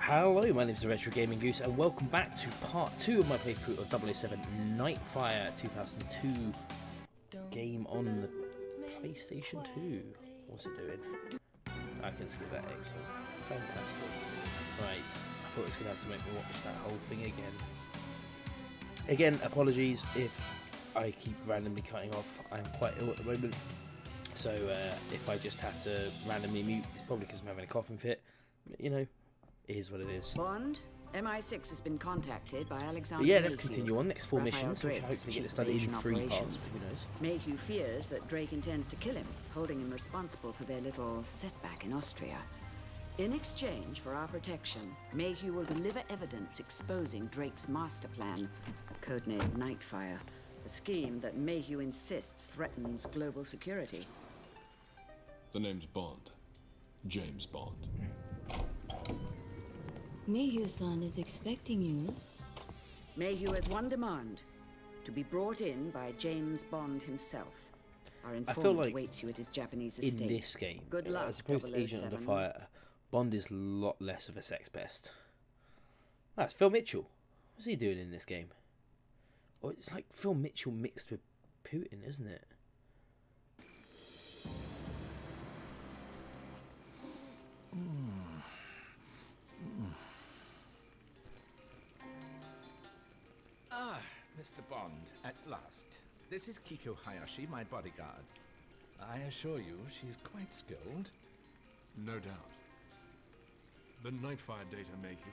Hello, my name is Retro Gaming Goose, and welcome back to part 2 of my playthrough of 007 Nightfire 2002 game on the PlayStation 2. What's it doing? I can skip that, excellent. Fantastic. Right, I thought it was going to have to make me watch that whole thing again. Again, apologies if I keep randomly cutting off. I'm quite ill at the moment, so if I just have to randomly mute, it's probably because I'm having a coughing fit. But, you know, it is what it is. Bond, MI6 has been contacted by Alexander. But yeah, let's Mayhew. continue on. Next 4 missions, which I Drake's hope to get chief to study in invasion 3 parts, operations. but who knows. Mayhew fears that Drake intends to kill him, holding him responsible for their little setback in Austria. In exchange for our protection, Mayhew will deliver evidence exposing Drake's master plan, codenamed Nightfire, a scheme that Mayhew insists threatens global security. The name's Bond. James Bond. Mayhew-san is expecting you. Mayhew has one demand: to be brought in by James Bond himself. Our informant like waits you at his Japanese In estate. this game, Good luck, as opposed to Agent of the 007. Fire, Bond is a lot less of a sex pest. That's Phil Mitchell. What's he doing in this game? Oh, it's like Phil Mitchell mixed with Putin, isn't it? Ah, Mr. Bond, at last. This is Kiko Hayashi, my bodyguard. I assure you, she's quite skilled. No doubt. The Nightfire data, Mayhew.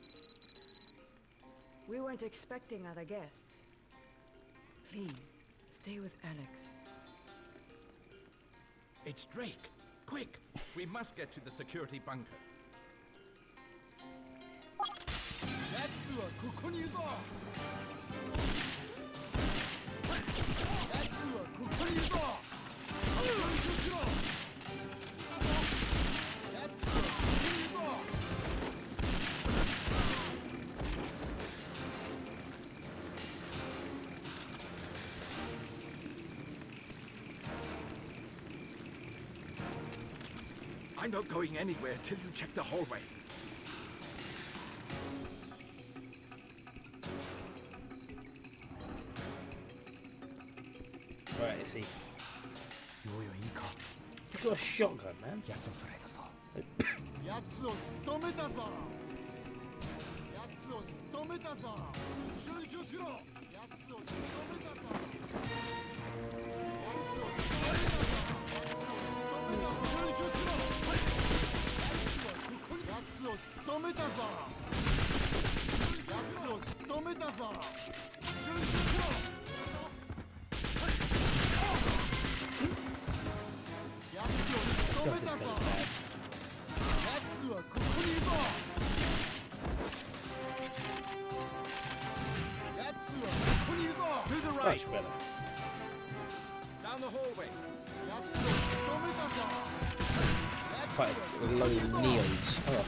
We weren't expecting other guests. Please, stay with Alex. It's Drake. Quick! We must get to the security bunker. I'm not going anywhere till you check the hallway. Right, let's see. He's got a shotgun, man. God, this guy's bad. To the right. Much better. Down the hallway. Quite a load of neos. Oh.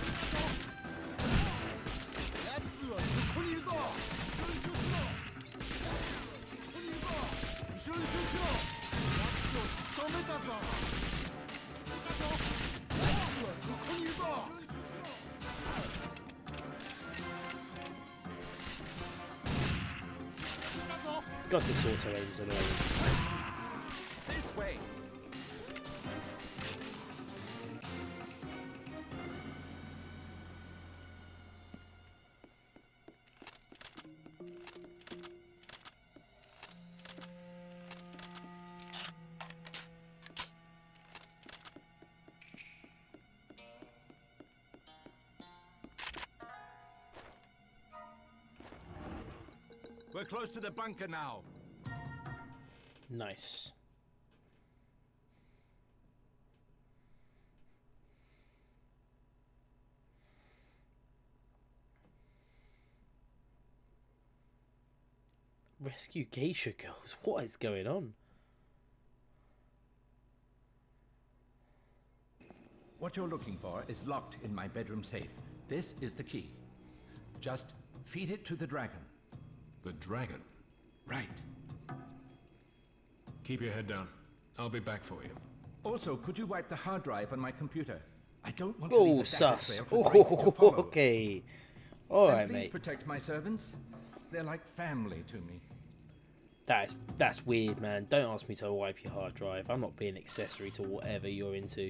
God, this auto aim's annoying. This way. We're close to the bunker now. Nice. Rescue geisha girls. What is going on? What you're looking for is locked in my bedroom safe. This is the key. Just feed it to the dragon. The dragon. Right. Keep your head down. I'll be back for you. Also, could you wipe the hard drive on my computer? I don't want to leave Oh, a dagger sus. trail for Drake to follow. Okay. All And right, please mate. protect my servants. They're like family to me. That's weird, man. Don't ask me to wipe your hard drive. I'm not being accessory to whatever you're into.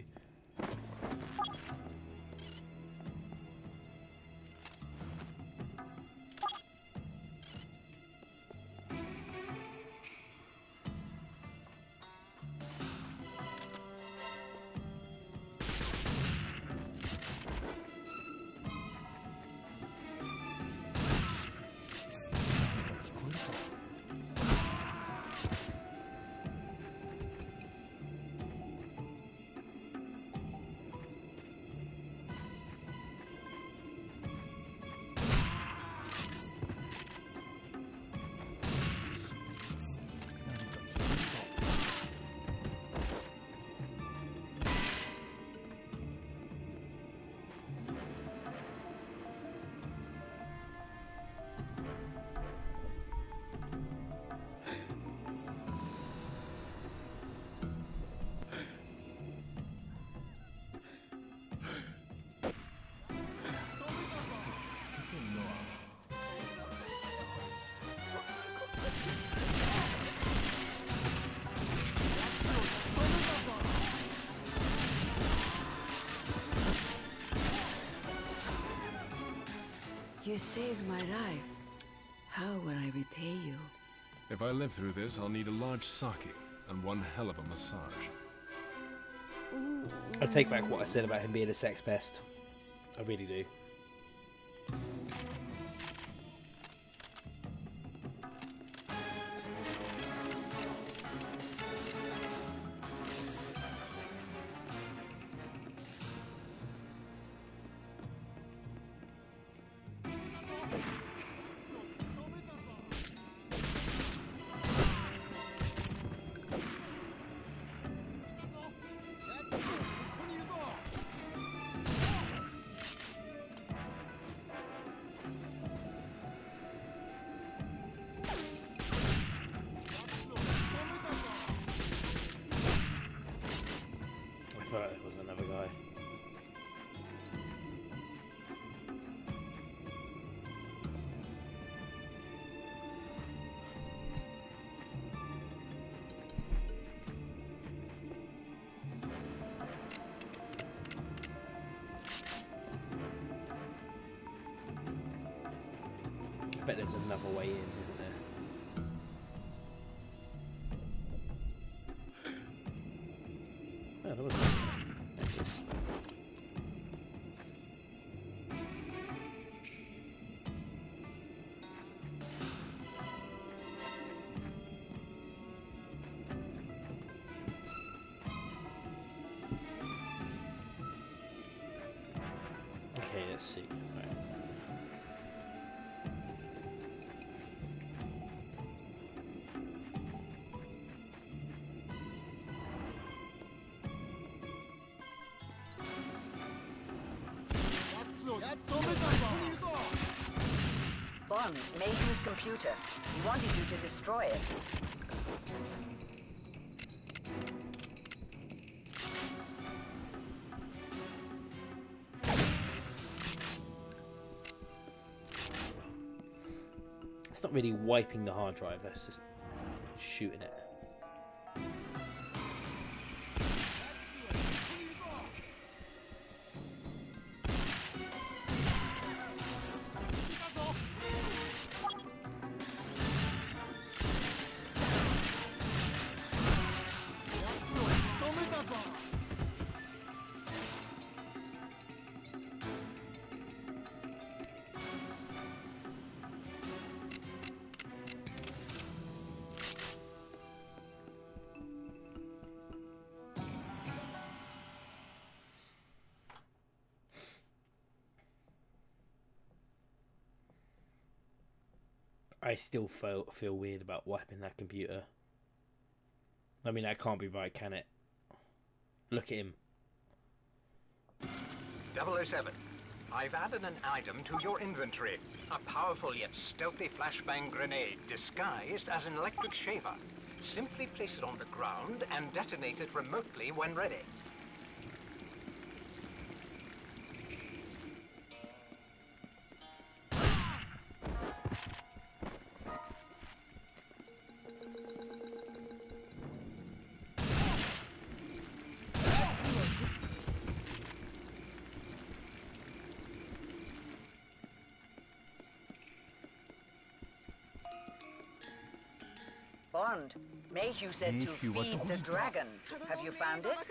You saved my life. How will I repay you? If I live through this, I'll need a large sake and one hell of a massage. I take back what I said about him being a sex pest. I really do. I thought it was another guy. I bet there's another way in, isn't there? Oh, there was one. There it is. Okay, let's see. Right. Bond, Mayhew's computer. He wanted you to destroy it. It's not really wiping the hard drive, that's just shooting it. I still feel weird about wiping that computer. I mean, that can't be right, can it? Look at him. 007. I've added an item to your inventory. A powerful yet stealthy flashbang grenade disguised as an electric shaver. Simply place it on the ground and detonate it remotely when ready. Bond, Mayhew said to feed the dragon. Have you found it?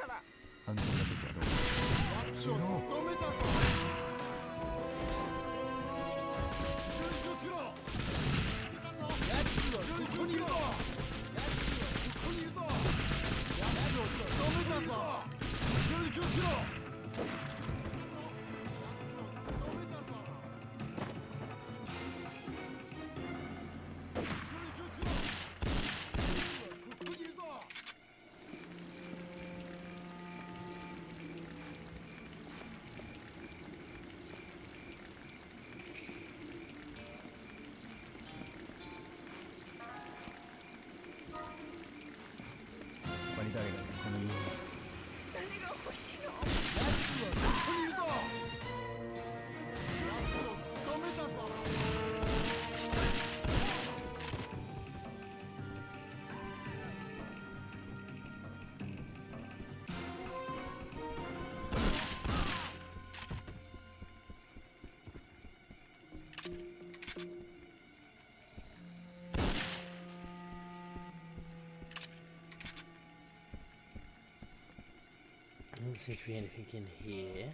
Doesn't seem to be anything in here.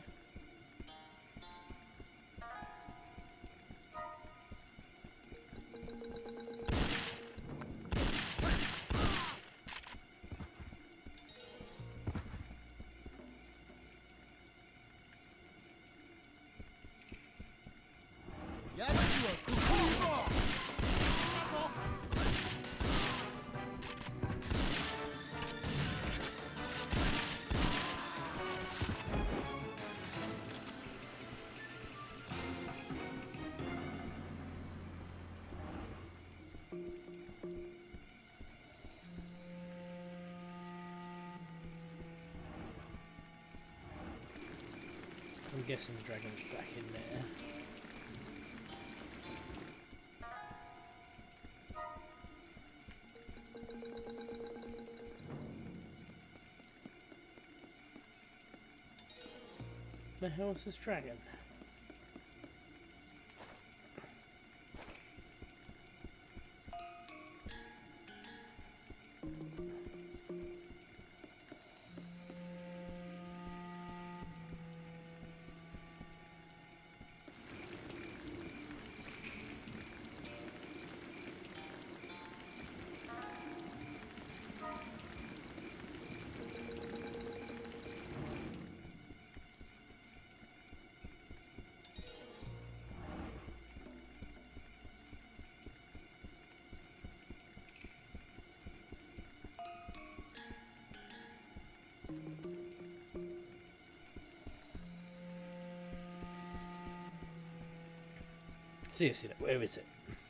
I'm guessing the dragon's back in there. The hell is this dragon? Seriously, where is it?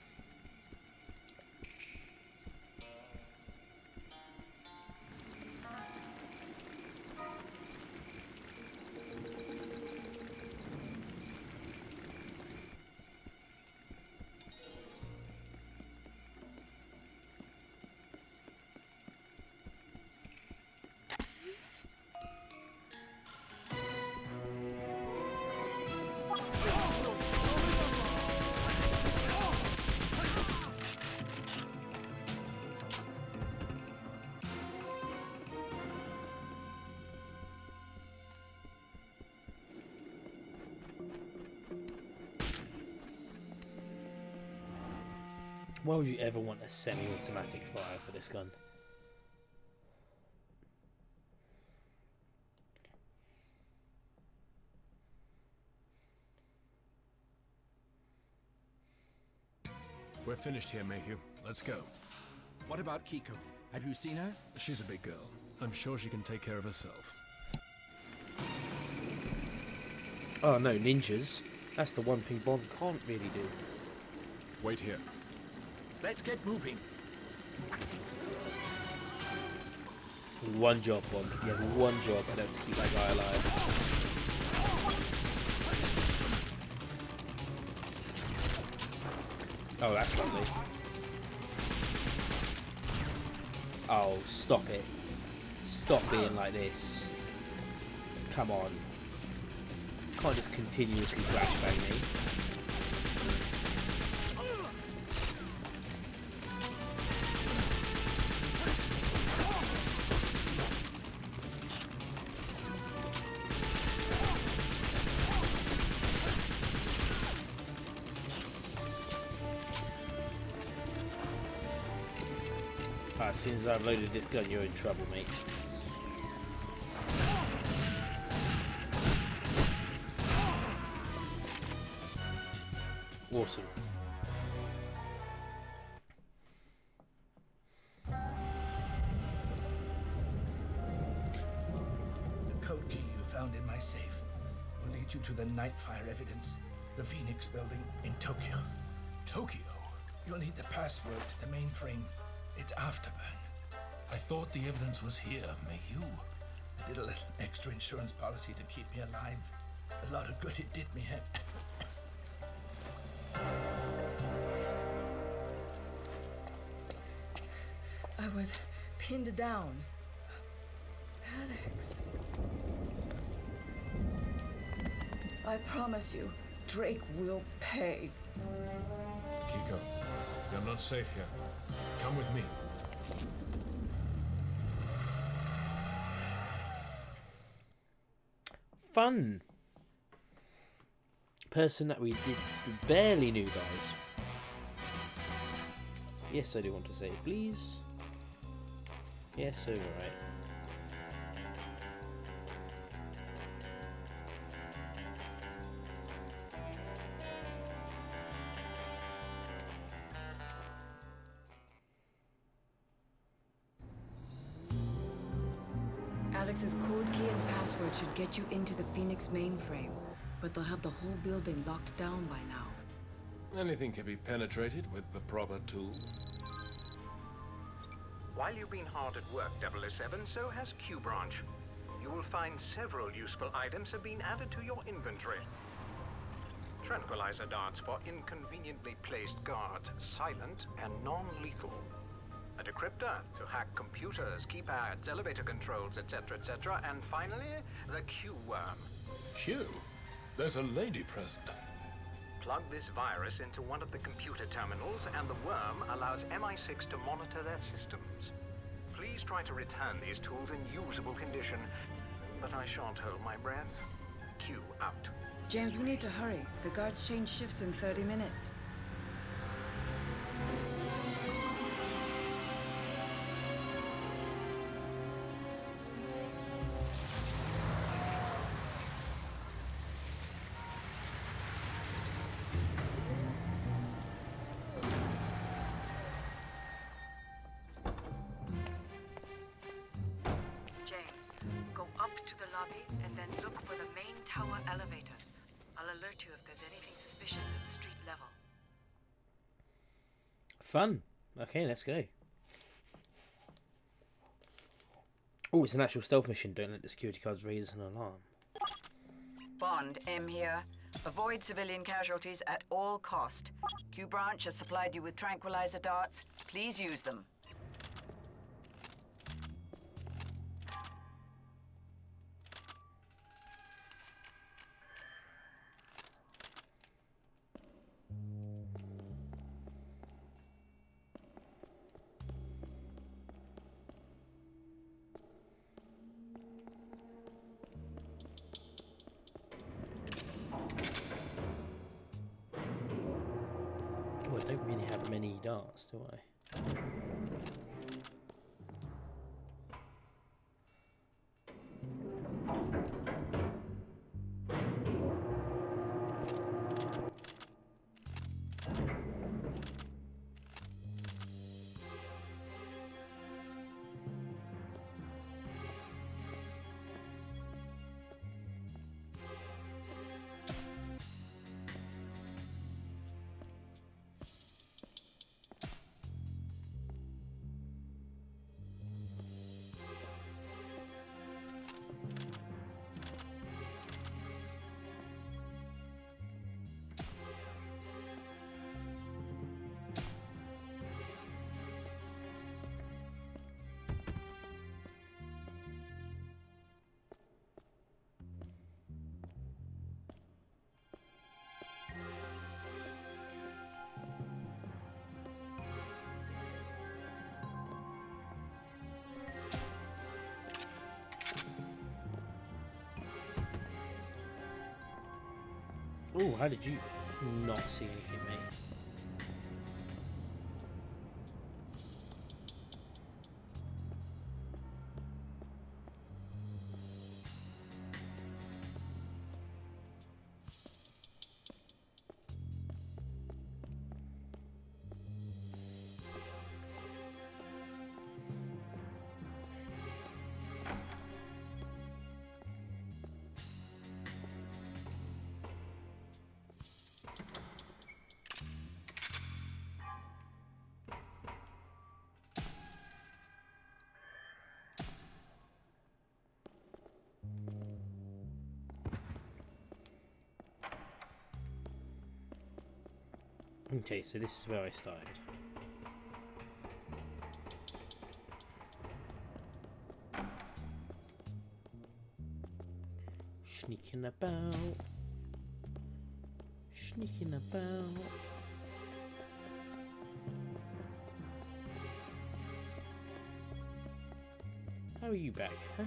Why would you ever want a semi-automatic fire for this gun? We're finished here, Mayhew. Let's go. What about Kiko? Have you seen her? She's a big girl. I'm sure she can take care of herself. Oh no, ninjas. That's the one thing Bond can't really do. Wait here. Let's get moving. One job, Bond. You have one job, and that's to keep that guy alive. Oh, that's lovely. Oh, stop it. Stop being like this. Come on. Can't just continuously flashbang me. As soon as I've loaded this gun, you're in trouble, mate. Awesome. The code key you found in my safe will lead you to the Nightfire evidence, the Phoenix building in Tokyo. Tokyo? You'll need the password to the mainframe. It's Afterburn. I thought the evidence was here, Mayhew. I did a little extra insurance policy to keep me alive. A lot of good it did me. I was pinned down. Alex. I promise you, Drake will pay. Kiko, you're not safe here. Come with me. Fun. Person that we barely knew, guys. Yes, I do want to save, please. Yes, all right. Alex's code key and password should get you into the Phoenix mainframe, but they'll have the whole building locked down by now. Anything can be penetrated with the proper tools. While you've been hard at work, 007, so has Q Branch. You will find several useful items have been added to your inventory. Tranquilizer darts for inconveniently placed guards, silent and non-lethal. A decryptor to hack computers, keypads, elevator controls, etc., etc. And finally, the Q-worm. Q? There's a lady present. Plug this virus into one of the computer terminals, and the worm allows MI6 to monitor their systems. Please try to return these tools in usable condition, but I shan't hold my breath. Q out. James, we need to hurry. The guards change shifts in 30 minutes. James, go up to the lobby and then look for the main tower elevators. I'll alert you if there's anything suspicious at the street level. Fun. Okay, let's go. Oh, it's an actual stealth mission. Don't let the security guards raise an alarm. Bond, M here. Avoid civilian casualties at all cost. Q Branch has supplied you with tranquilizer darts. Please use them. Oh, I don't really have many darts, do I? Oh, how did you not see anything, mate? Okay, so this is where I started. Sneaking about. Sneaking about. How are you back, huh?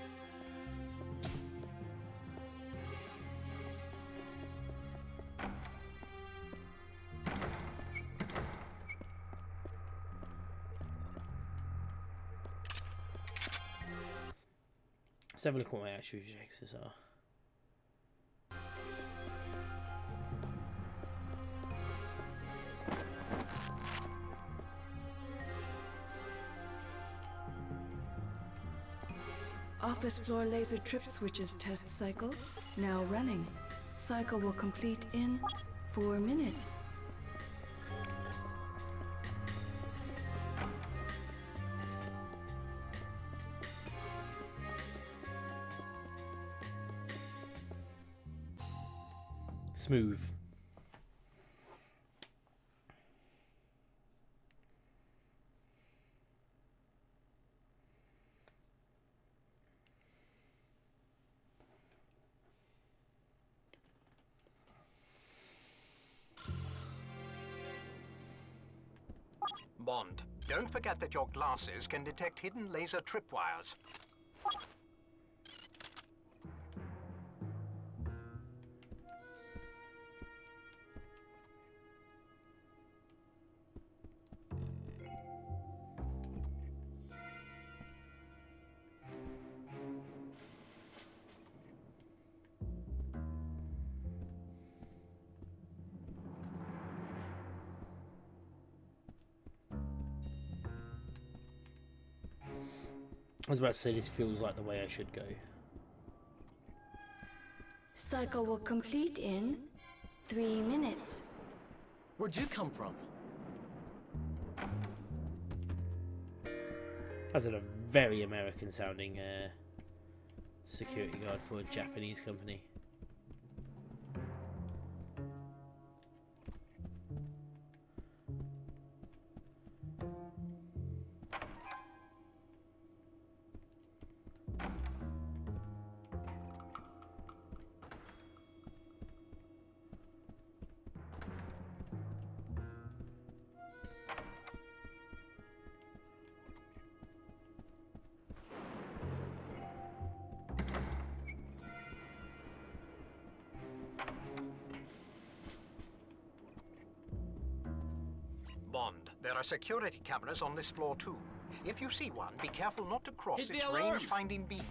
Let's have a look at what my actual objectives are. Office floor laser trip switches test cycle now running. Cycle will complete in 4 minutes. Smooth. Bond, don't forget that your glasses can detect hidden laser tripwires. I was about to say this feels like the way I should go. Cycle will complete in 3 minutes. Where'd you come from? That's a very American sounding security guard for a Japanese company. Bond, there are security cameras on this floor too. If you see one, be careful not to cross Hit the its alarm! range-finding beam.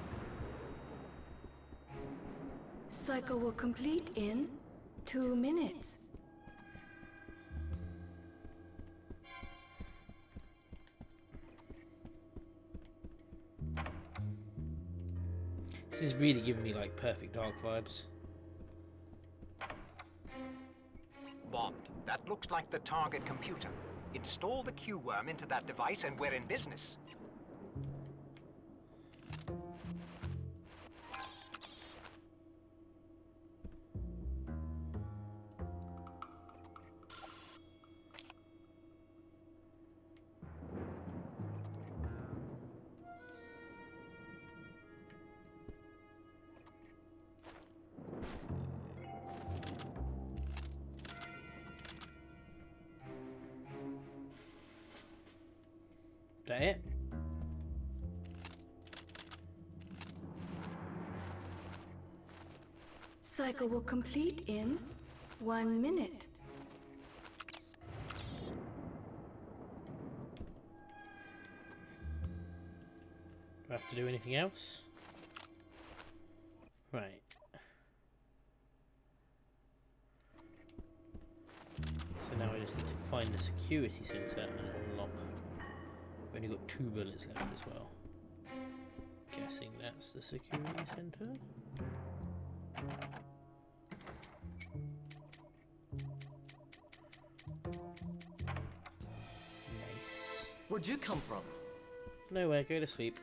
Cycle will complete in 2 minutes. This is really giving me like Perfect Dark vibes. Bond, that looks like the target computer. Install the Q-worm into that device and we're in business. Is that it? Cycle will complete in 1 minute. Do I have to do anything else? Right. So now I just need to find the security center and unlock. We've only got 2 bullets left as well. Guessing that's the security center. Nice. Where'd you come from? Nowhere, go to sleep.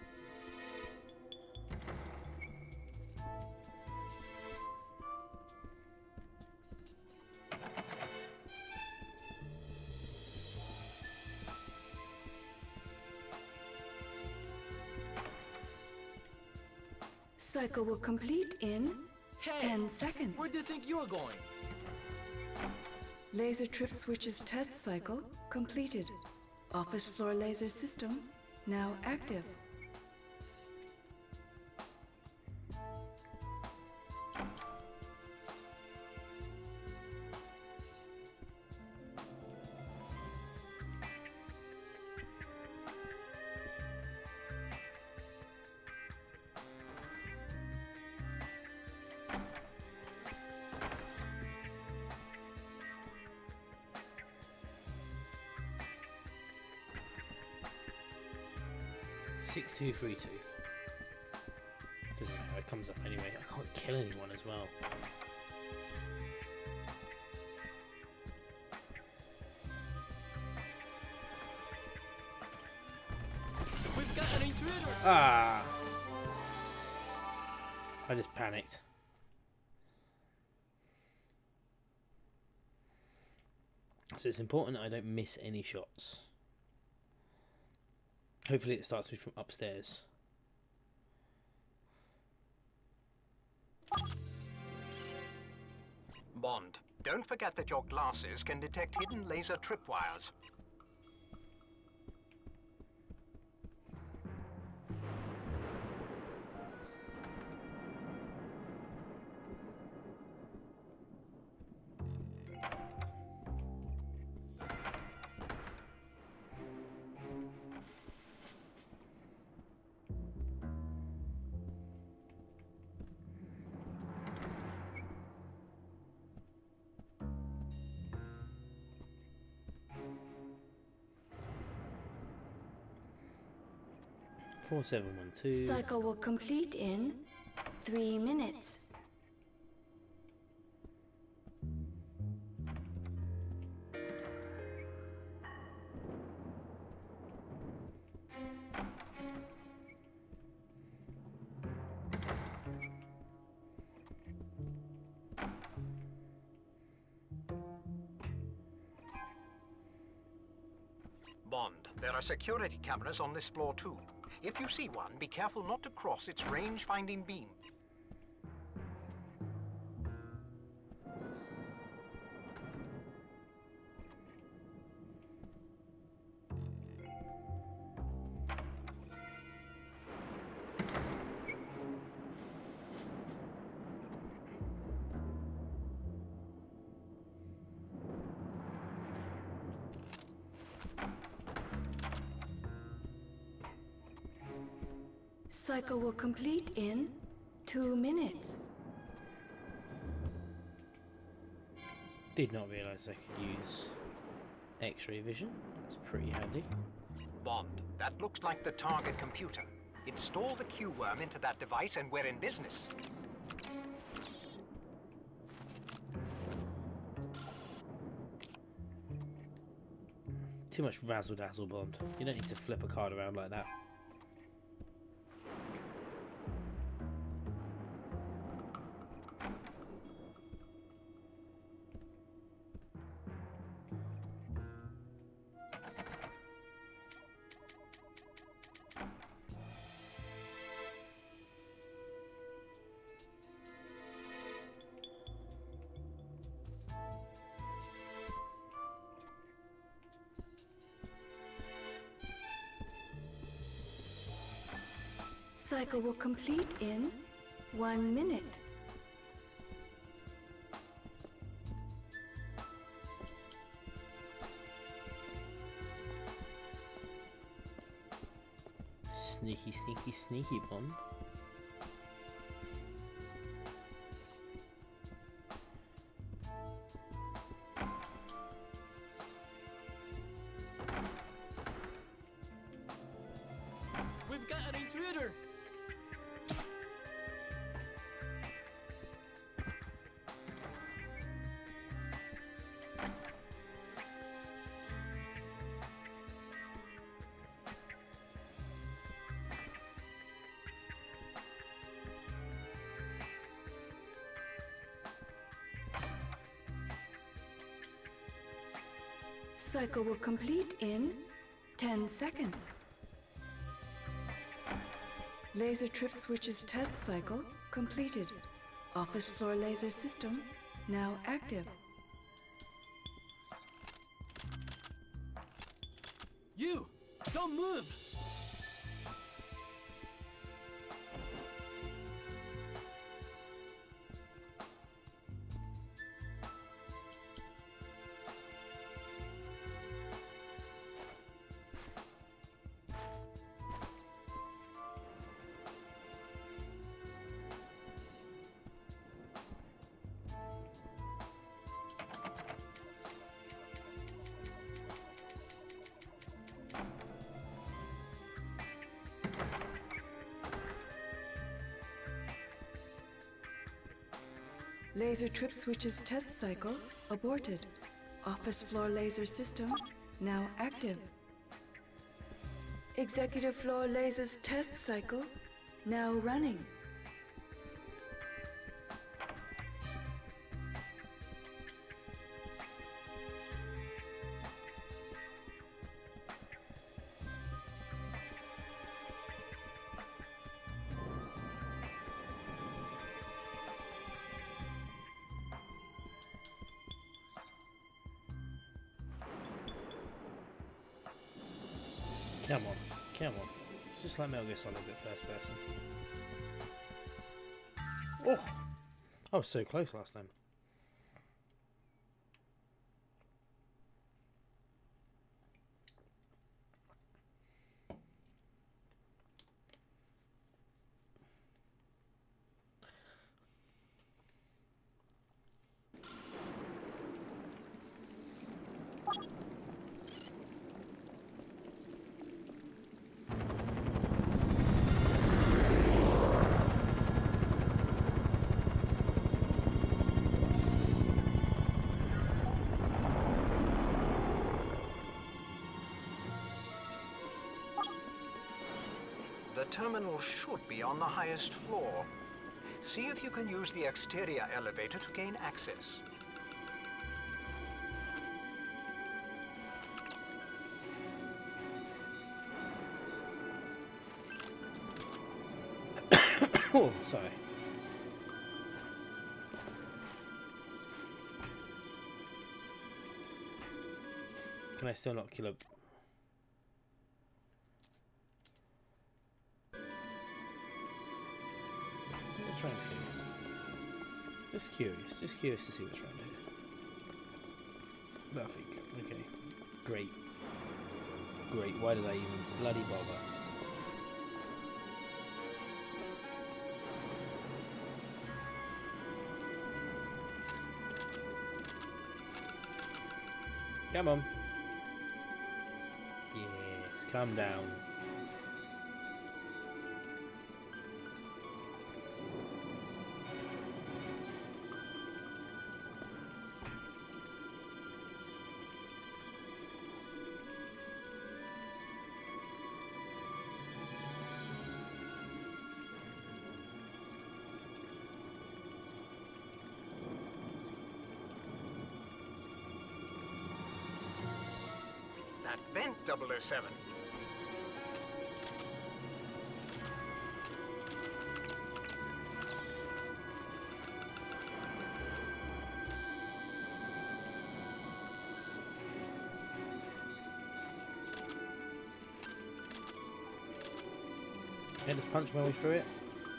Cycle will complete in 10 seconds. Where do you think you're going? Laser trip switches test cycle completed. Office floor laser system now active. Six, 2, 3, 2. Doesn't matter, it comes up anyway. I can't kill anyone as well. We've got an intruder! Ah! I just panicked. So it's important that I don't miss any shots. Hopefully it starts me from upstairs. Bond, don't forget that your glasses can detect hidden laser tripwires. Four, 7, 1, 2. Cycle will complete in 3 minutes. Bond, there are security cameras on this floor too. If you see one, be careful not to cross its range-finding beam. Cycle will complete in 2 minutes. Did not realise I could use X-ray vision. That's pretty handy. Bond, that looks like the target computer. Install the Q-worm into that device and we're in business. Too much razzle-dazzle, Bond. You don't need to flip a card around like that. Cycle will complete in 1 minute. Sneaky, sneaky, sneaky, Bond. We've got an intruder! Cycle will complete in 10 seconds. Laser trip switches test cycle completed. Office floor laser system now active. You! Don't move! Laser trip switches test cycle aborted. Office floor laser system now active. Executive floor lasers test cycle now running. Come on, come on. It's just like Metal Gear Solid, but first person. Oh! I was so close last time. The terminal should be on the highest floor. See if you can use the exterior elevator to gain access. Oh, sorry. Can I still not kill a... What's around here? Just curious to see what's around here. Nothing. Okay. Great. Great. Why did I even bloody bother? Come on. Yes, calm down. That vent, 007. Okay, let's punch my way through it.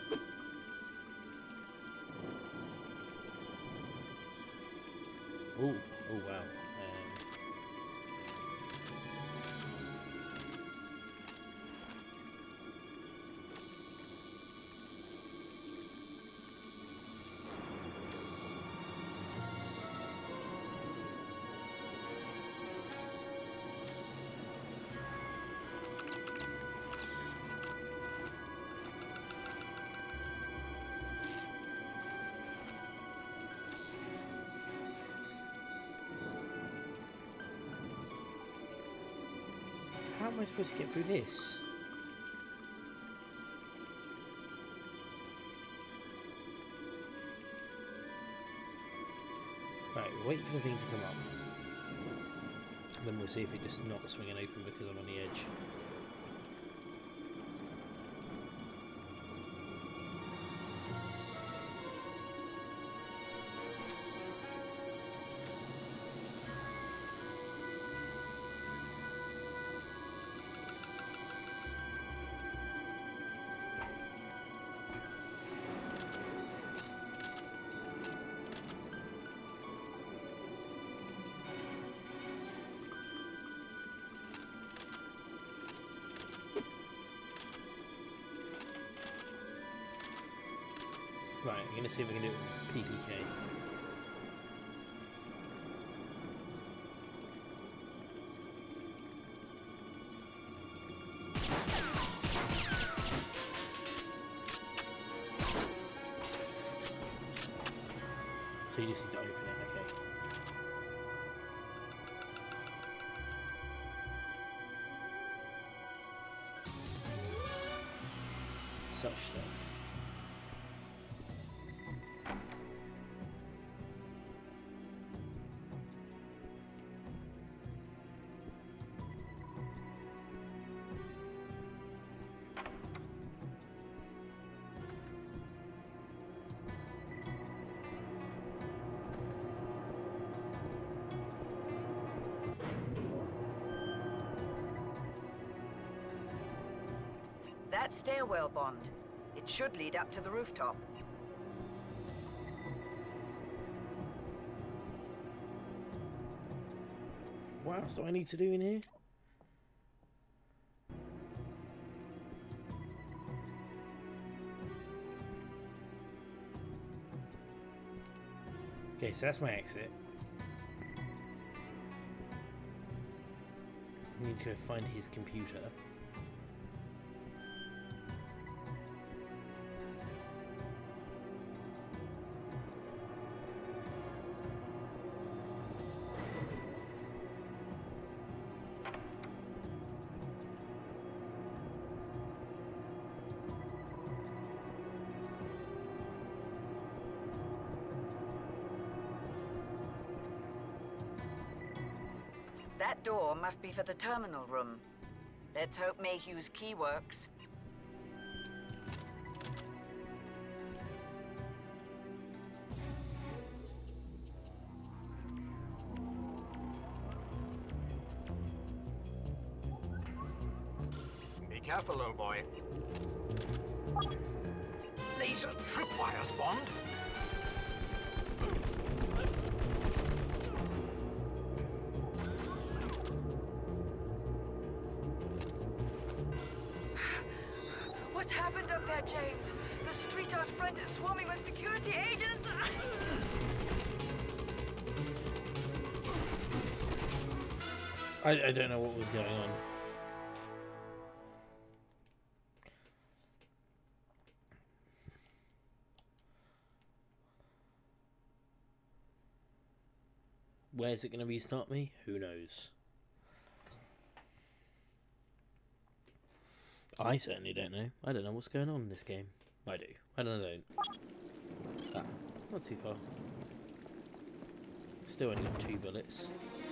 Ooh, oh wow. How am I supposed to get through this? Right, wait for the thing to come up. Then we'll see if it just not swinging open because I'm on the edge. I'm going to see if we can do it with PPK. So you just need to open it, okay. Such stuff. That stairwell, Bond. It should lead up to the rooftop. What else do I need to do in here? Okay, so that's my exit. I need to go find his computer. That door must be for the terminal room. Let's hope Mayhew's key works. Be careful, old boy. Laser tripwires, Bond. What's happened up there, James? The street out front is swarming with security agents! I don't know what was going on. Where's it going to restart me? Who knows? I certainly don't know. I don't know what's going on in this game. I do. I don't know. Ah, not too far. Still only got 2 bullets.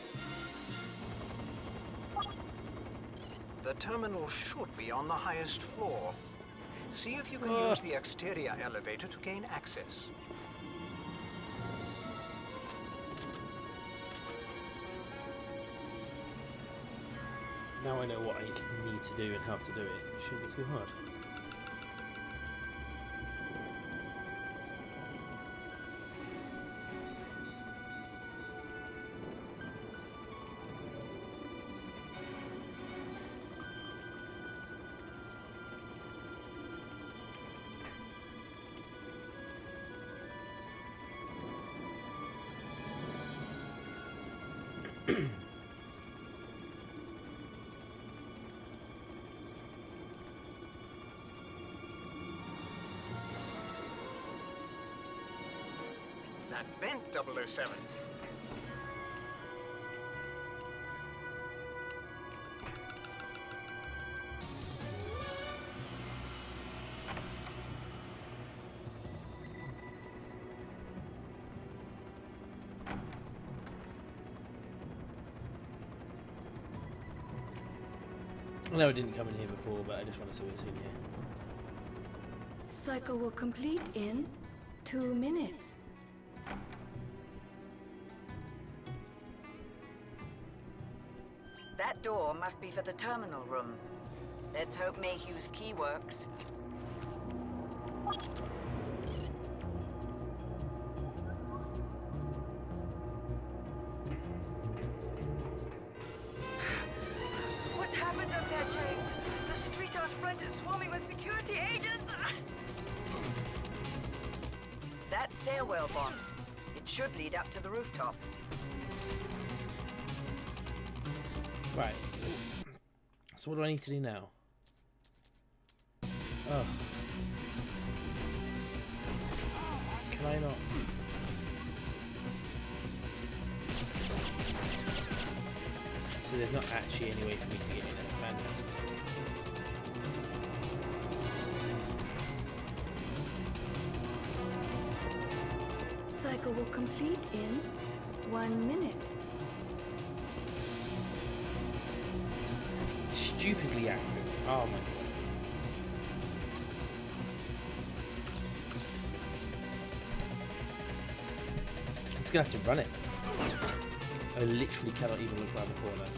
The terminal should be on the highest floor. See if you can use the exterior elevator to gain access. Now I know what I need to do and how to do it. It shouldn't be too hard. That vent, 007. I know I didn't come in here before, but I just want to see what's in here. Cycle will complete in 2 minutes. That door must be for the terminal room. Let's hope Mayhew's key works. What's happened up there, James? The street out front is swarming with security agents! That stairwell bond. It should lead up to the rooftop. Right. So what do I need to do now? Oh. Can I not? So there's not actually any way for me to get in there. Fantastic. Cycle will complete in 1 minute. Stupidly accurate. Oh my god. I'm just gonna have to run it. I literally cannot even look around the corner.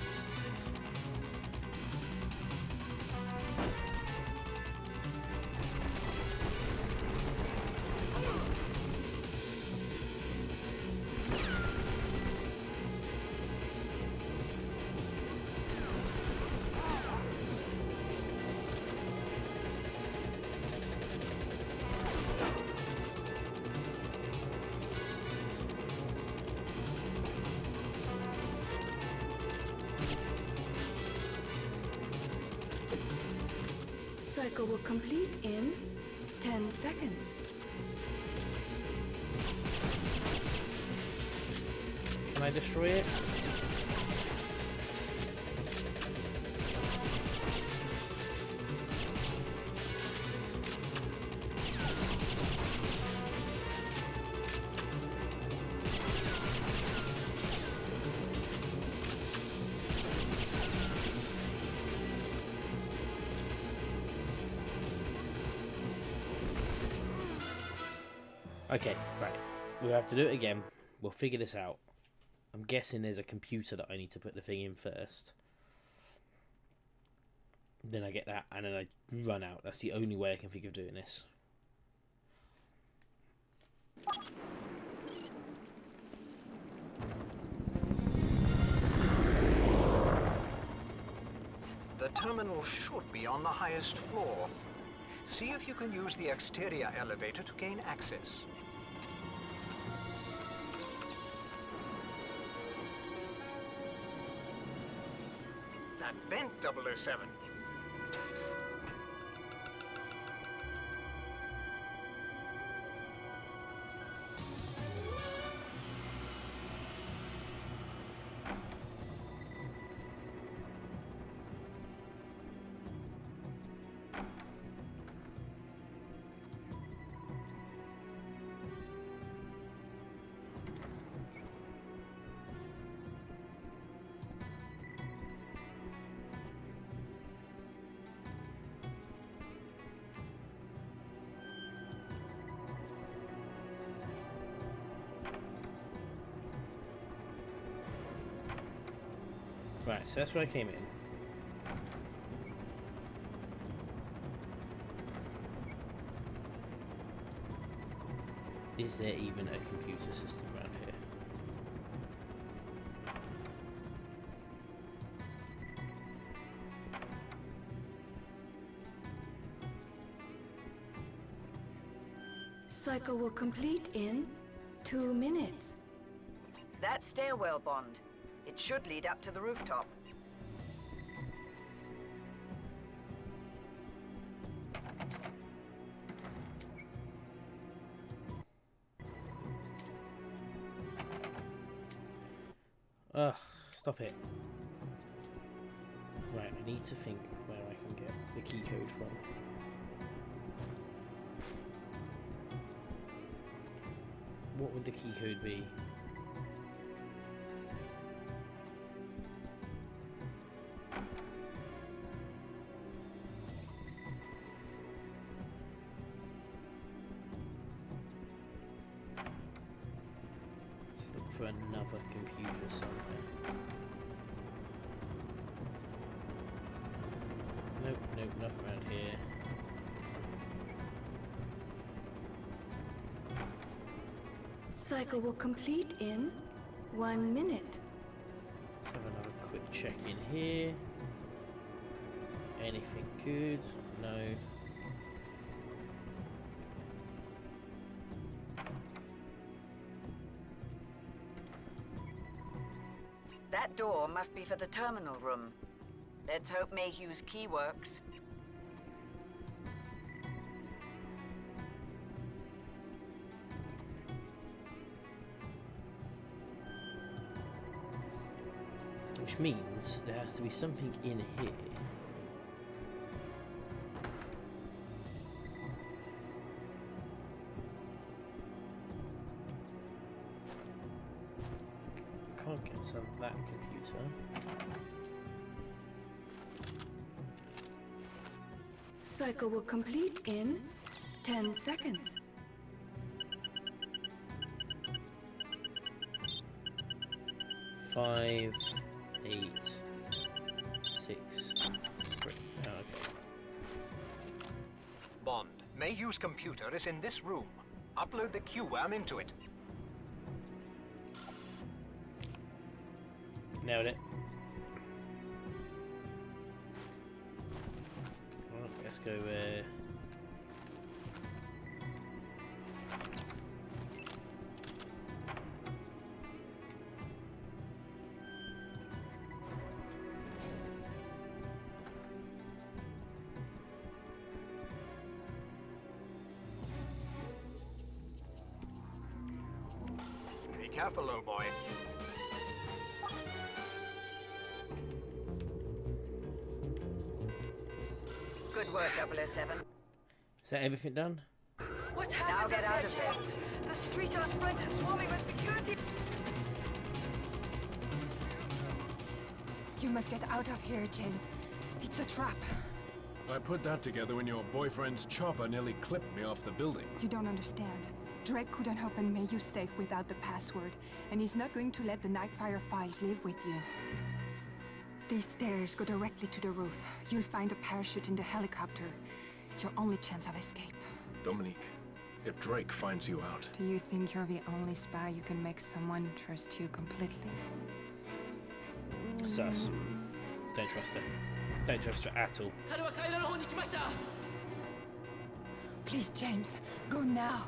Cycle will complete in 10 seconds. Can I destroy it? Okay, right. We'll have to do it again. We'll figure this out. I'm guessing there's a computer that I need to put the thing in first. Then I get that, and then I run out. That's the only way I can think of doing this. The terminal should be on the highest floor. See if you can use the exterior elevator to gain access. That vent, 007. Right, so that's where I came in. Is there even a computer system around here? Cycle will complete in 2 minutes. That stairwell bond. It should lead up to the rooftop. Ugh, stop it. Right, I need to think of where I can get the key code from. What would the key code be? For another computer somewhere. Nope, nope, nothing around here. Cycle will complete in 1 minute. Let's have another quick check in here. Anything good? No. That door must be for the terminal room. Let's hope Mayhew's key works. Which means there has to be something in here. Can't get some of that computer. Cycle will complete in 10 seconds. Five, 8, 6, 3. Oh, okay. Bond, Mayhew's computer is in this room. Upload the Q-worm into it. Nailed it. Right, let's go Be careful, old boy. Good work, 007. Is that everything done? What's happened? Now get out of there. The street outside is swarming with security. You must get out of here, James. It's a trap. I put that together when your boyfriend's chopper nearly clipped me off the building. You don't understand. Drake couldn't open Mayhew's safe without the password, and he's not going to let the Nightfire files live with you. These stairs go directly to the roof. You'll find a parachute in the helicopter. It's your only chance of escape. Dominique, if Drake finds you out... Do you think you're the only spy you can make someone trust you completely? Sus. Don't trust her. Don't trust her at all. Please, James, go now.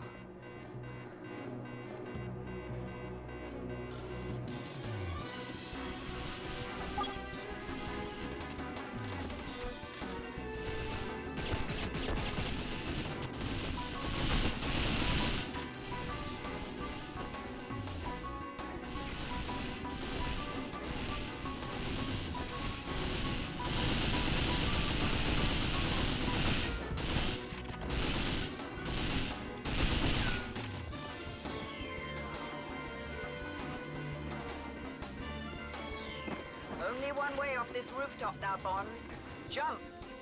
Only one way off this rooftop now, Bond. Jump!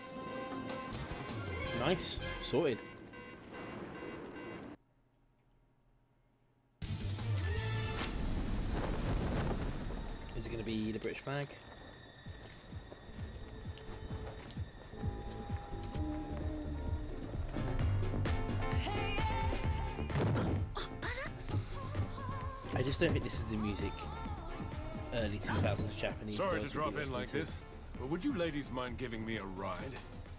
Nice. Sorted. Is it going to be the British flag? I just don't think this is the music early 2000s Japanese. Sorry to girls drop would be in like listening to. this, but would you ladies mind giving me a ride?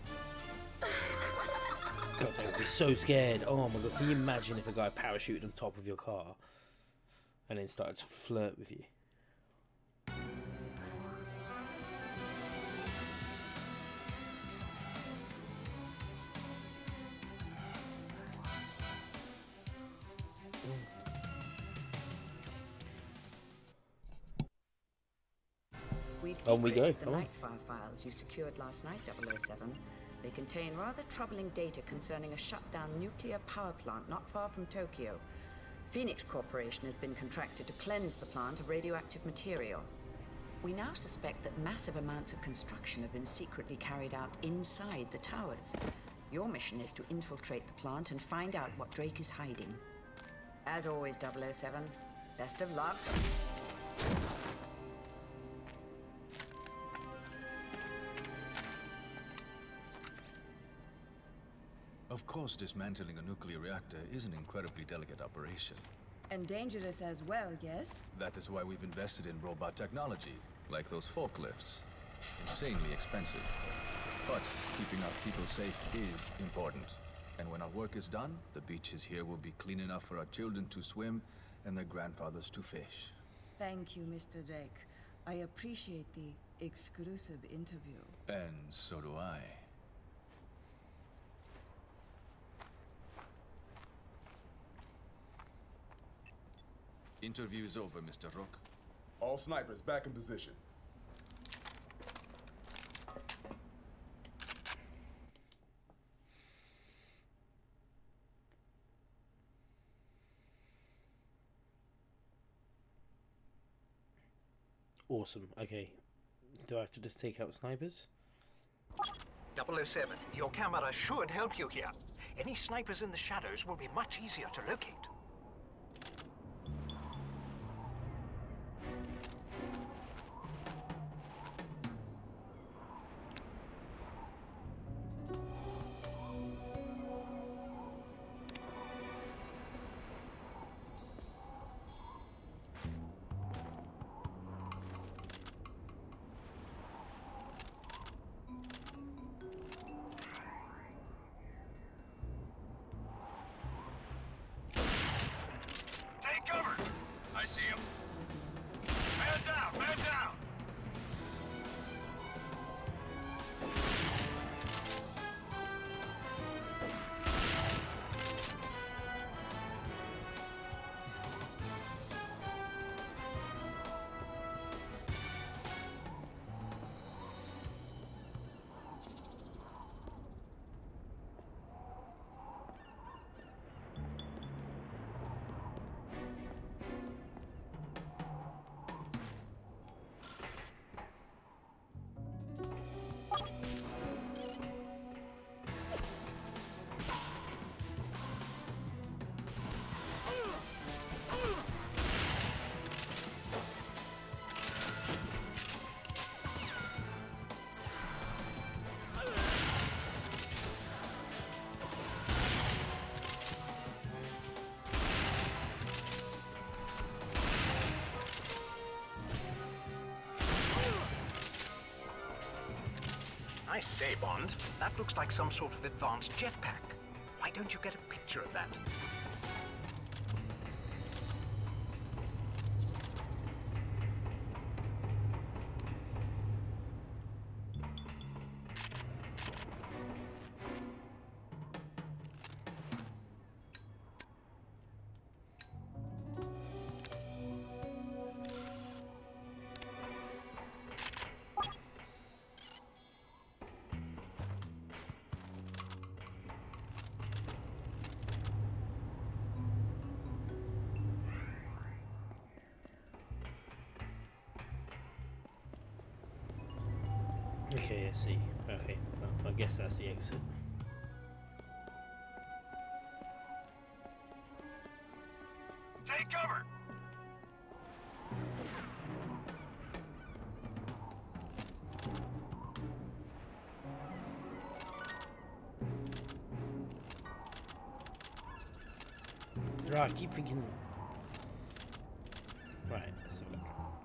God, they would be so scared. Oh my god, can you imagine if a guy parachuted on top of your car and then started to flirt with you? We've On we go, decrypted the come on. Nightfire files you secured last night, 007. They contain rather troubling data concerning a shut-down nuclear power plant not far from Tokyo. Phoenix Corporation has been contracted to cleanse the plant of radioactive material. We now suspect that massive amounts of construction have been secretly carried out inside the towers. Your mission is to infiltrate the plant and find out what Drake is hiding. As always, 007, best of luck. Of course, dismantling a nuclear reactor is an incredibly delicate operation. And dangerous as well, yes? That is why we've invested in robot technology, like those forklifts. Insanely expensive. But keeping our people safe is important. And when our work is done, the beaches here will be clean enough for our children to swim and their grandfathers to fish. Thank you, Mr. Drake. I appreciate the exclusive interview. And so do I. Interview's over, Mr. Rook. All snipers back in position. Awesome. Okay. Do I have to just take out snipers? 007, your camera should help you here. Any snipers in the shadows will be much easier to locate. I see him. Man down! Man down! I say, Bond, that looks like some sort of advanced jetpack. Why don't you get a picture of that? Okay, I see. Okay, well, I guess that's the exit. Take cover! Right, I keep thinking... Right, let's have a look.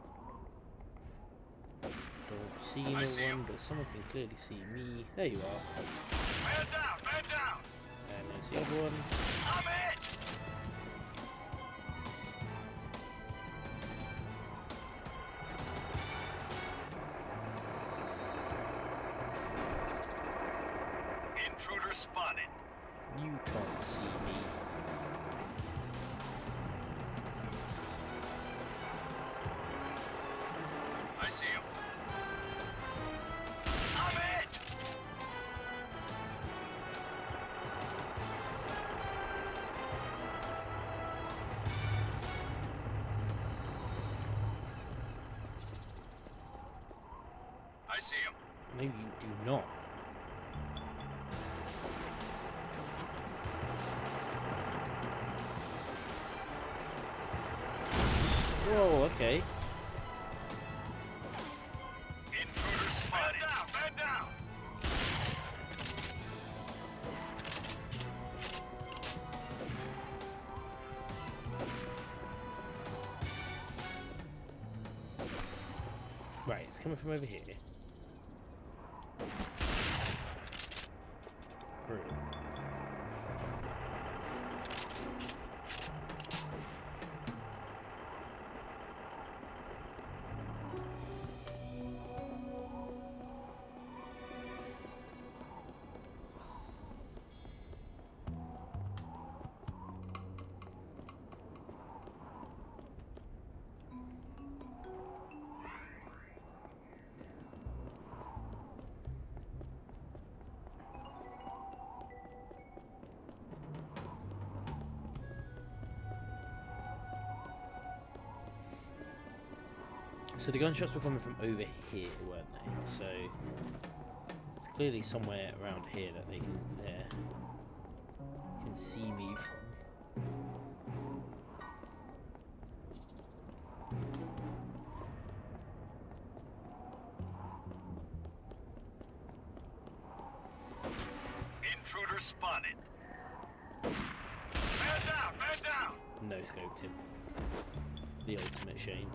Don't see no one, but someone can clearly see me. There you are. Man down! Man down! And there's the other one. I'm hit! Intruder spotted. You can't see me. I see him. I'm hit! I see him. No, you do not. Whoa, okay. Intruder spotted. Man down! Man down! Right, it's coming from over here. Brilliant. So the gunshots were coming from over here, weren't they? So it's clearly somewhere around here that they can see me from. Intruder spotted. Man down! Man down! No scoped him. The ultimate shame.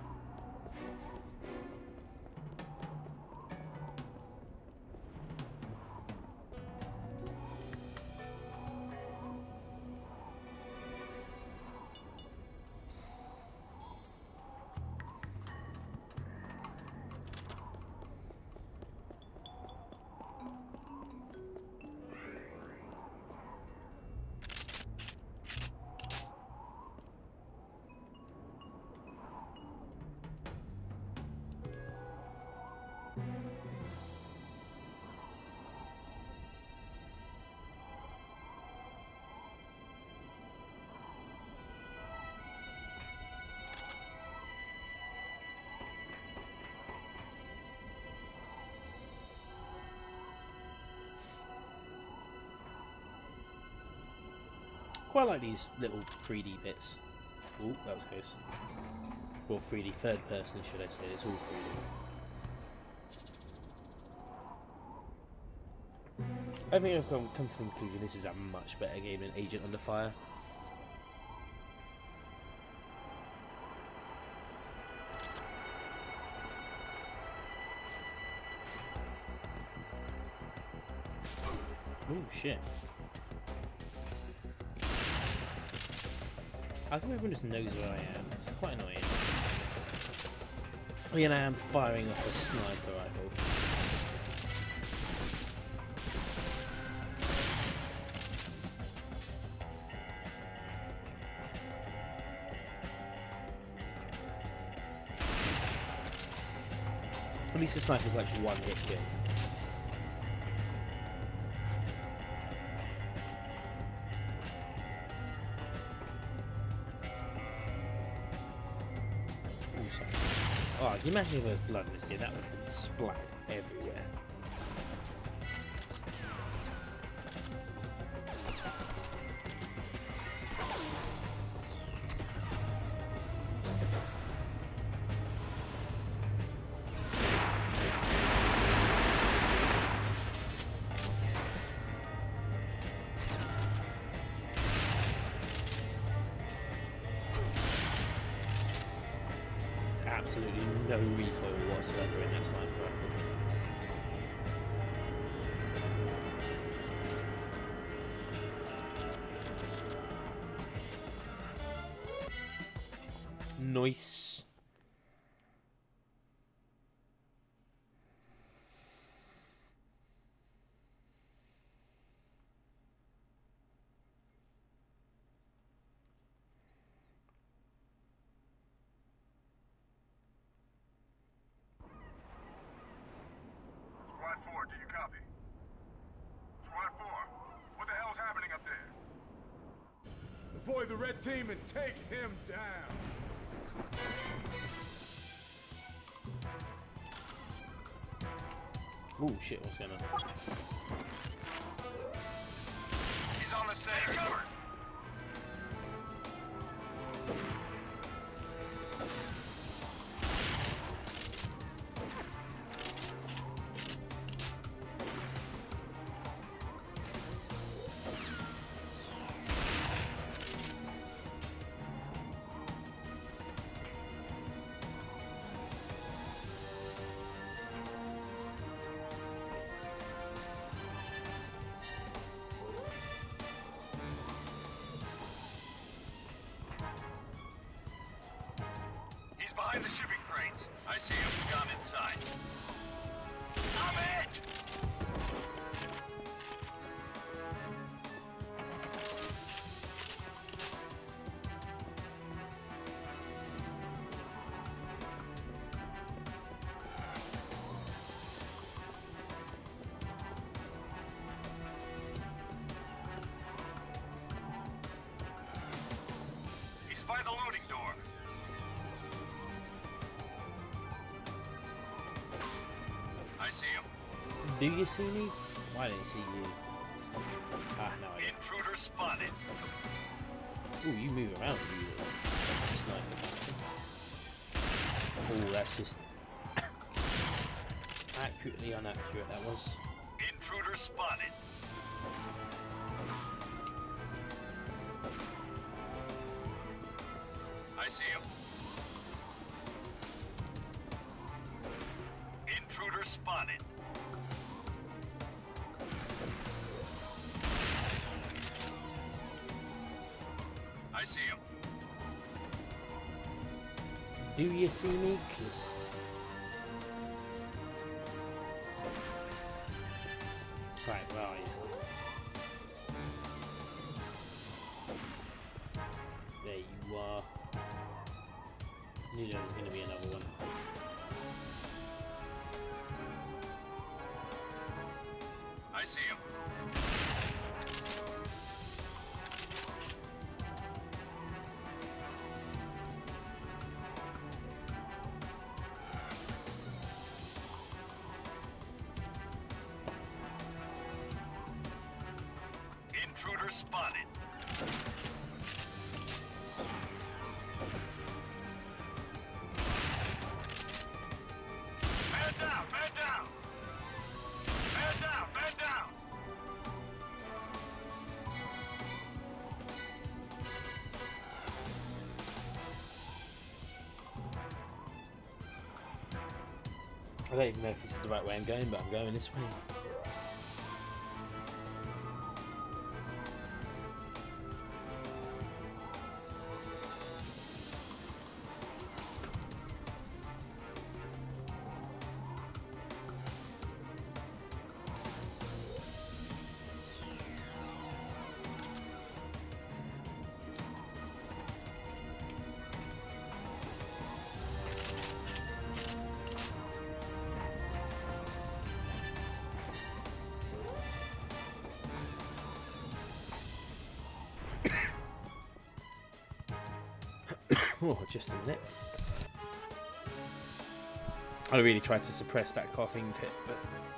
Quite like these little 3D bits. Oh, that was close. Well, 3D third person, should I say? It's all 3D. I think I've come to the conclusion this is a much better game than Agent Under Fire. Oh shit. How come everyone just knows where I am? That's quite annoying. Oh yeah, and I am firing off a sniper rifle. At least the sniper's like one hit kill. Oh, can you imagine if there was blood in this game? That would have been splattered everywhere. Absolutely no recoil whatsoever in that sniper rifle. Nice. Do you copy? Squad 4, what the hell's happening up there? Deploy the red team and take him down. Oh shit, what's going on? He's on the stairs. Cover! Behind the shipping crates. I see him. He's gone inside. I'm it! He's by the loading door. I see him. Do you see me? Why don't you see you? Ah, no, I don't. Intruder spotted. Ooh, you move around, you little sniper bastard. Oh, that's just accurately inaccurate, that was. Intruder spotted. I see him. Intruder spotted. I see him. Do you see me? 'Cause right, where are you? There you are. Knew there was going to be another one. I see him. Intruder spotted. Man down, man down! Man down, man down! I don't even know if this is the right way I'm going, but I'm going this way. Oh, just a minute. I really tried to suppress that coughing fit, but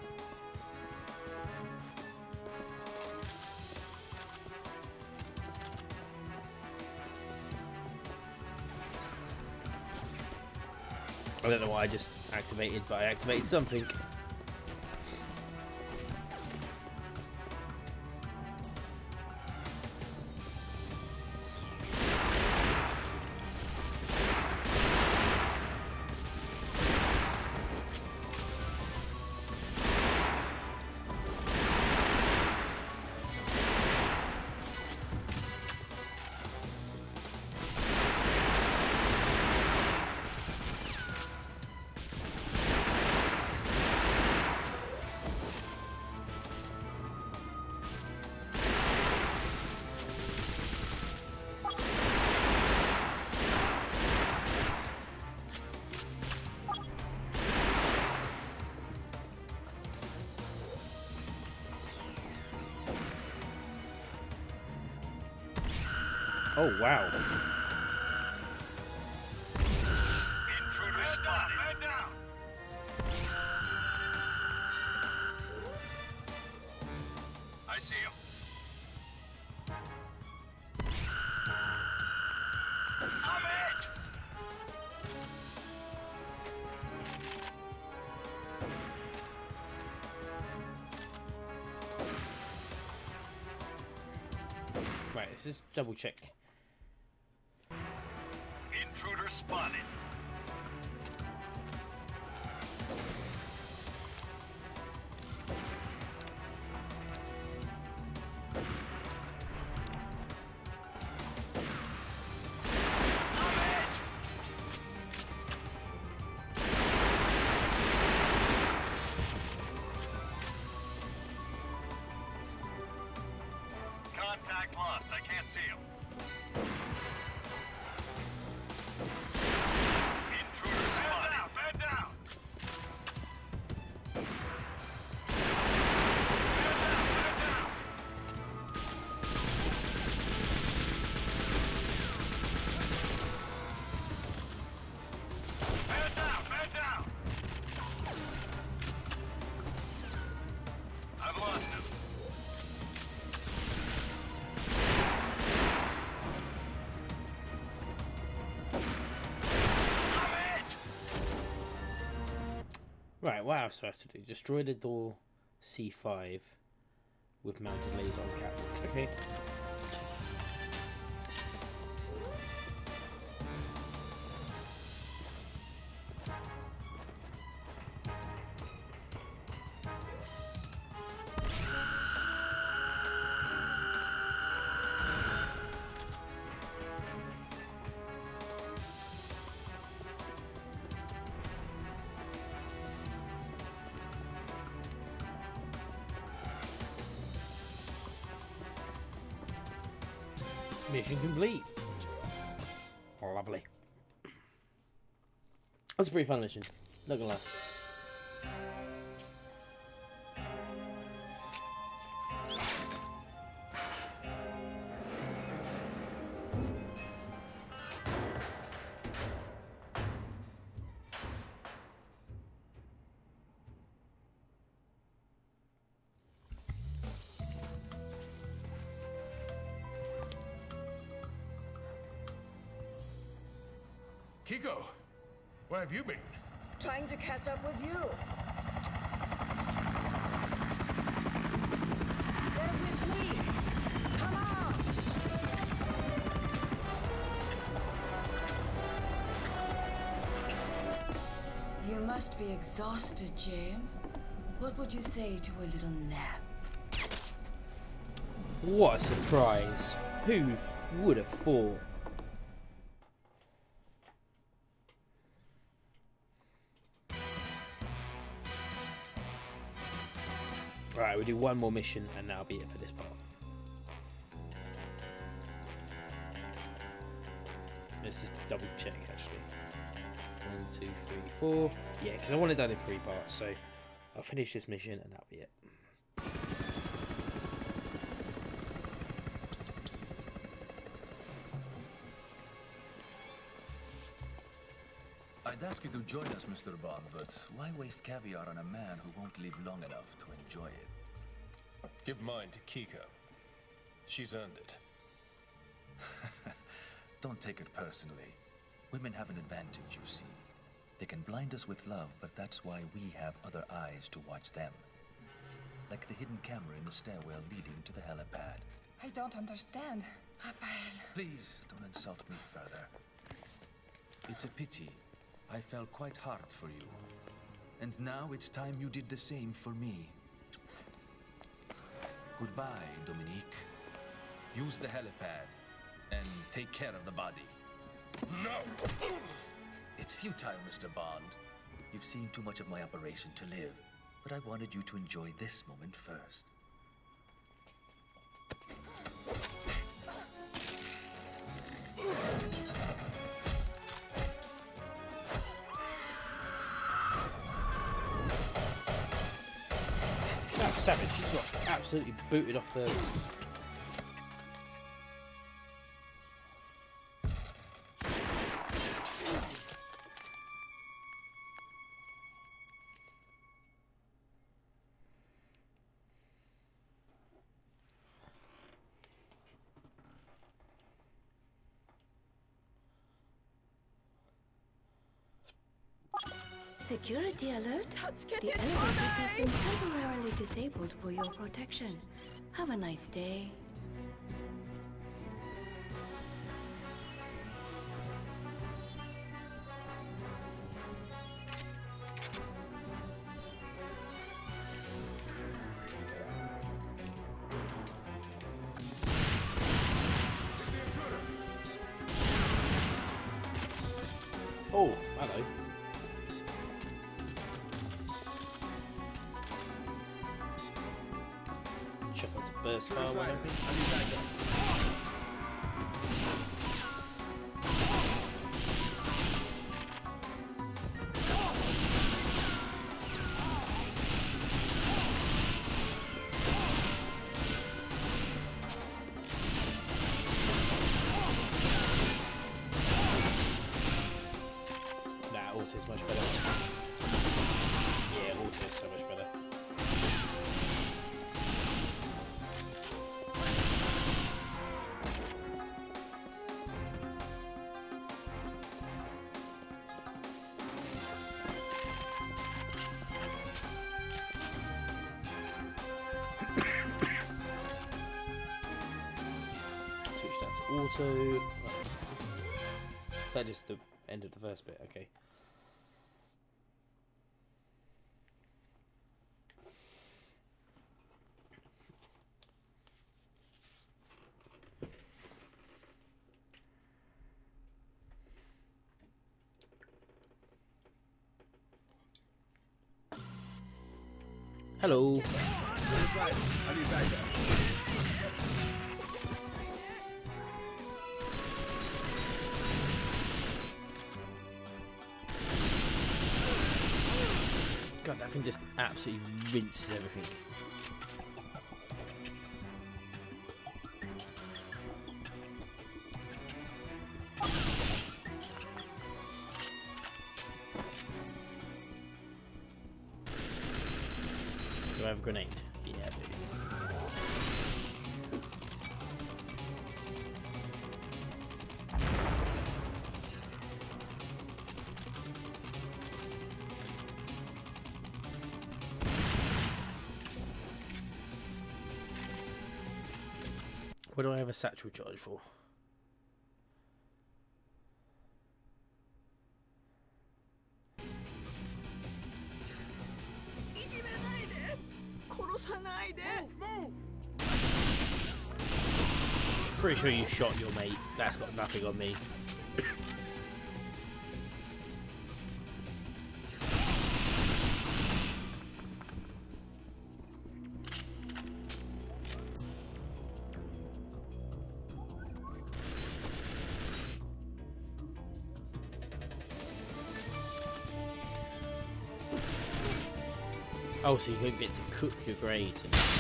I don't know why I just activated, but I activated something. Oh, wow. Intruder spotted. Man down. I see him. I'm it. Right, let's just double check. Intruder spotted. Contact lost. I can't see him. Right, what else do I have to do? Destroy the door C5 with mounted laser on catwalk. Okay. Mission complete. Lovely. That's a pretty fun mission. Not gonna lie. Kiko, where have you been? Trying to catch up with you. They're with me. Come on. You must be exhausted, James. What would you say to a little nap? What a surprise. Who would have thought? Right, we'll do one more mission and that'll be it for this part. Let's just double check actually. 1, 2, 3, 4. Yeah, because I want it done in 3 parts, so I'll finish this mission and that'll be it. I'd ask you to join us, Mr. Bond, but why waste caviar on a man who won't live long enough to enjoy it? Give mine to Kiko. She's earned it. Don't take it personally. Women have an advantage, you see. They can blind us with love, but that's why we have other eyes to watch them. Like the hidden camera in the stairwell leading to the helipad. I don't understand. Rafael. Please, don't insult me further. It's a pity. I fell quite hard for you. And now it's time you did the same for me. Goodbye, Dominique. Use the helipad and take care of the body. No! It's futile, Mr. Bond. You've seen too much of my operation to live, but I wanted you to enjoy this moment first. That's savage. She's got absolutely booted off the... Security alert. The elevators have been temporarily disabled for your protection. Have a nice day. Oh, hello. Check out the burst file when open. Nah, auto's much better. Yeah, auto's so much better. So... Is that just the end of the first bit? Okay. Hello. I need backup. God, that thing just absolutely rinses everything. Do I have a grenade? Yeah, I do. What do I have a satchel charge for? Pretty sure you shot your mate. That's got nothing on me. Oh, so you don't get to cook your grades.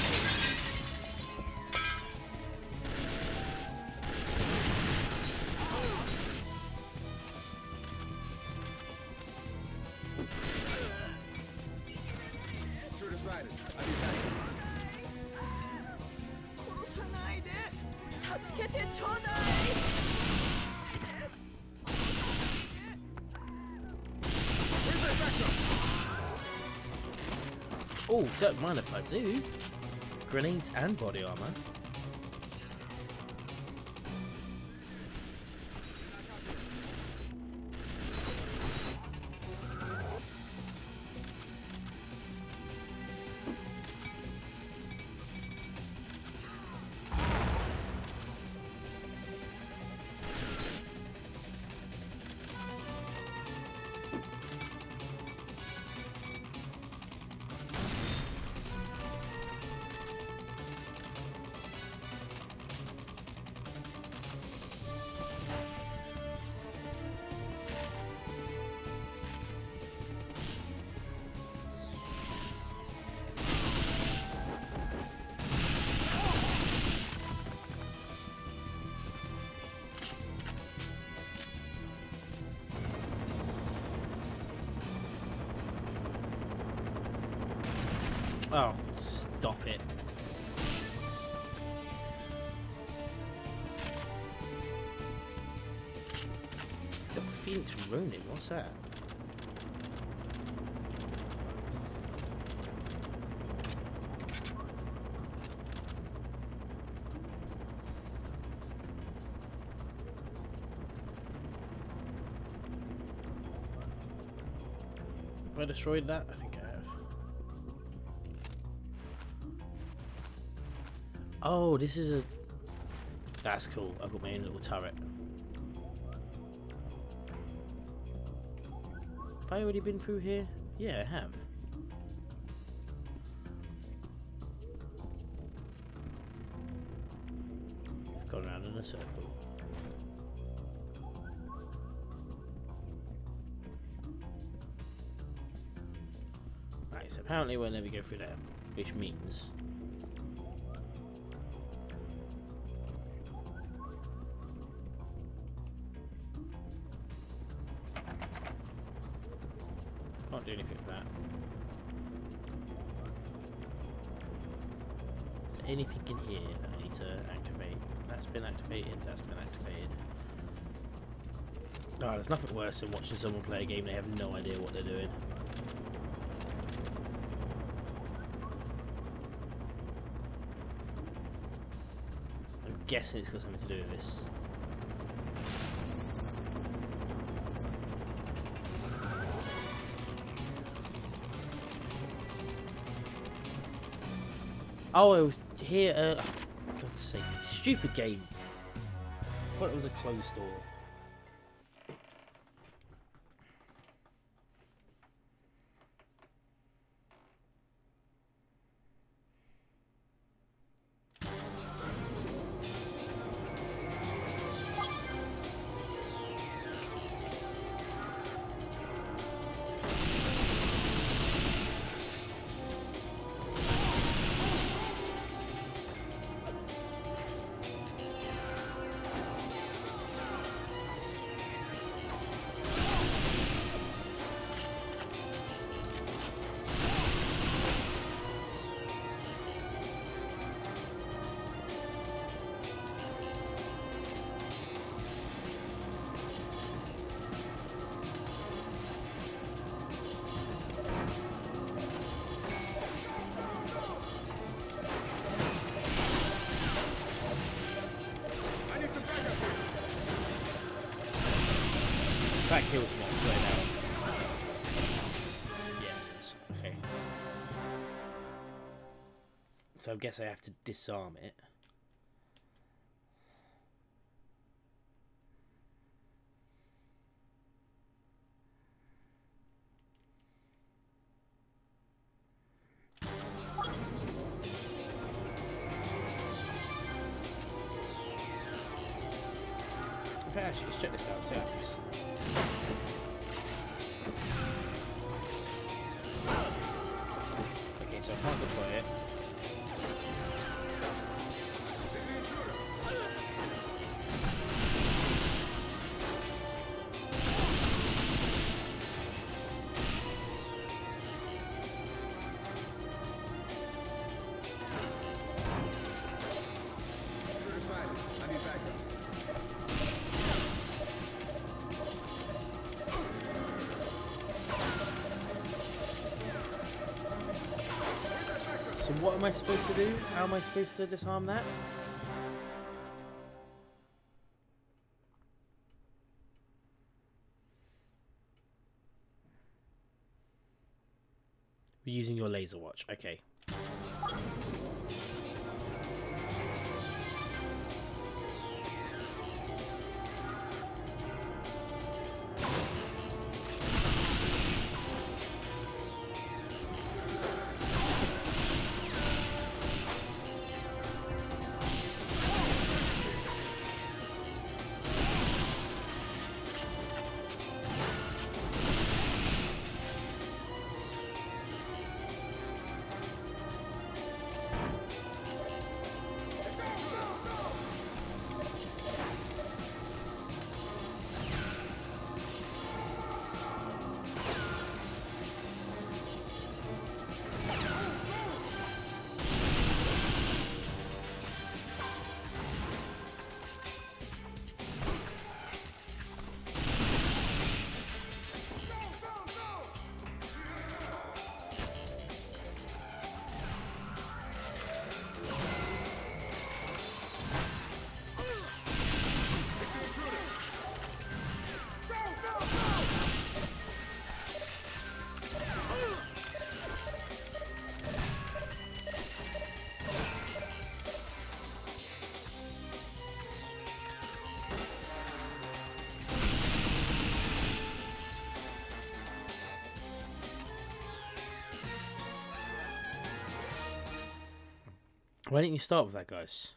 Oh, don't mind if I do. Grenades and body armor. Oh, stop it. The Phoenix Ronin, what's that? Have I destroyed that? I think I have. Oh, this is a... That's cool. I've got my own little turret. Have I already been through here? Yeah, I have. I've gone around in a circle. Right, so apparently we'll never go through there, which means... Can't do anything with that. Is there anything in here that I need to activate? That's been activated, that's been activated. Oh, there's nothing worse than watching someone play a game they have no idea what they're doing. I'm guessing it's got something to do with this. Oh, I was here. God's sake, stupid game. I thought it was a closed door. That kills me, I swear now. Yes, okay. So I guess I have to disarm it. Okay, actually, let's check this out. See how this. Okay, so I can't deploy it. So what am I supposed to do? How am I supposed to disarm that? We're using your laser watch. Okay. Why didn't you start with that, guys?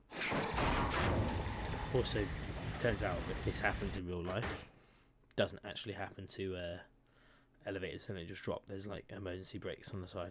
Also, turns out if this happens in real life, it doesn't actually happen to elevators and they just drop. There's like emergency brakes on the side.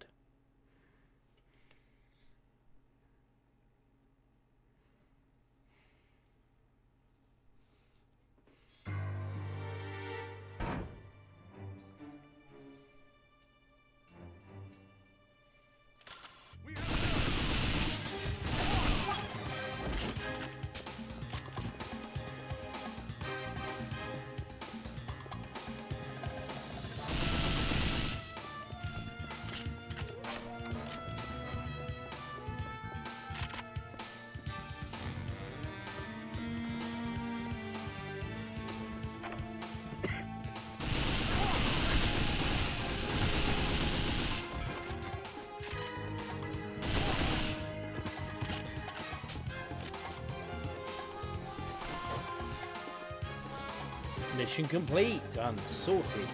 Mission complete. Done. Sorted.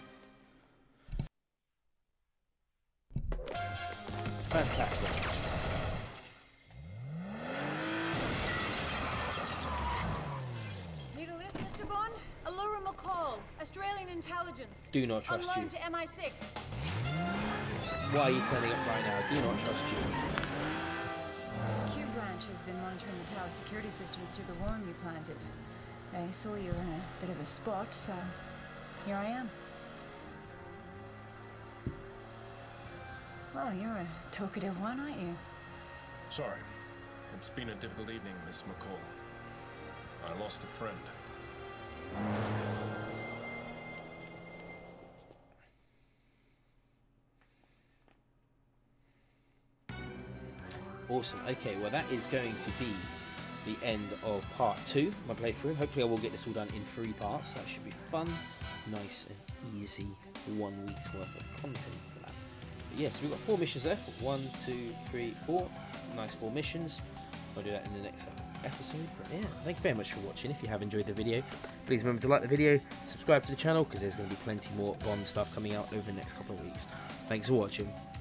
Fantastic. Need a lift, Mr. Bond? Allura McCall, Australian intelligence. Do not trust on you. loan to MI6. Why are you turning up right now? Do not trust you. Q branch has been monitoring the tower security systems through the worm you planted. They saw you in a bit of a spot, so here I am. Well, you're a talkative one, aren't you? Sorry. It's been a difficult evening, Miss McCall. I lost a friend. Awesome. Okay, well that is going to be the end of part 2, my playthrough. Hopefully I will get this all done in 3 parts. That should be fun. Nice and easy 1 week's worth of content for that. But yeah, so we've got 4 missions there. 1, 2, 3, 4. Nice 4 missions. I'll do that in the next episode. But yeah, thank you very much for watching. If you have enjoyed the video, please remember to like the video, subscribe to the channel, because there's going to be plenty more Bond stuff coming out over the next couple of weeks. Thanks for watching.